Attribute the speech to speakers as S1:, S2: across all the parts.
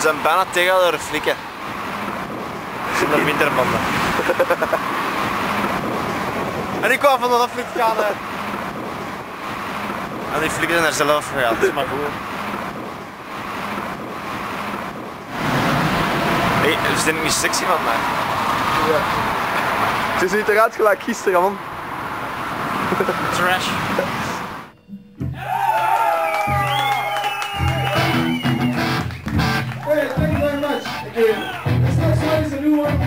S1: We zijn bijna tegen de flikken. Ik zit op winterbanden. En ik kwam van de flik gaan. En die flikken zijn er zelf gegaan, dat is maar goed. Hey, is dit niet sexy van mij?
S2: Ja. Ze ziet eruit gelijk gisteren, man.
S1: Trash.
S3: Hey, thank you very much. This next one is a new one.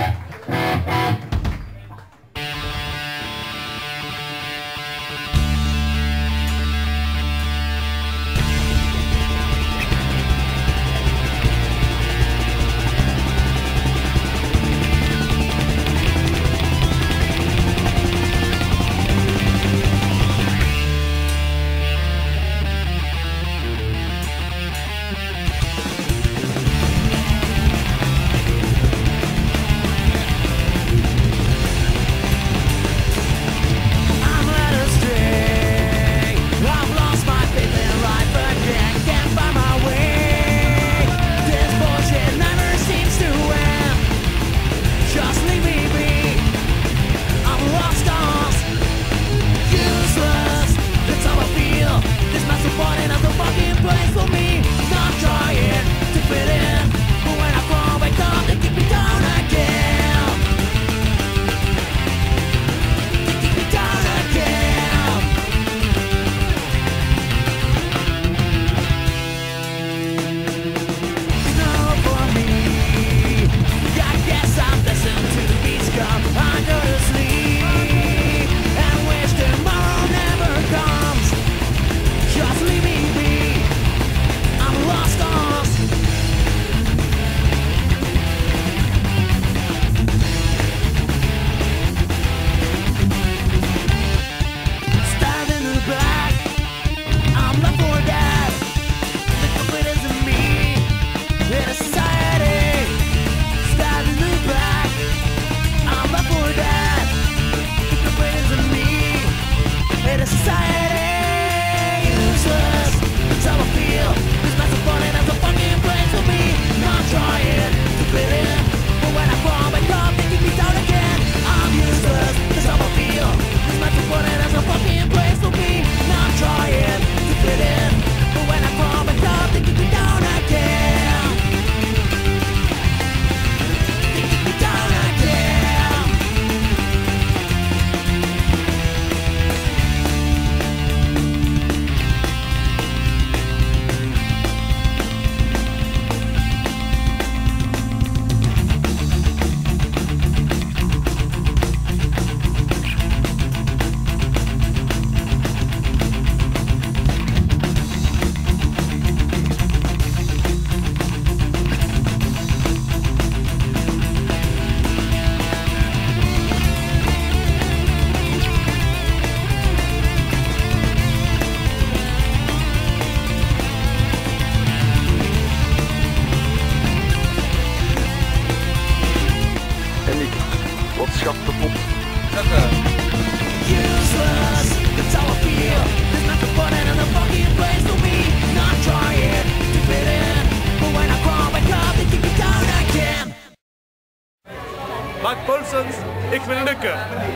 S2: Schat de pot.
S4: Mark Paulsens, ik wil lukken.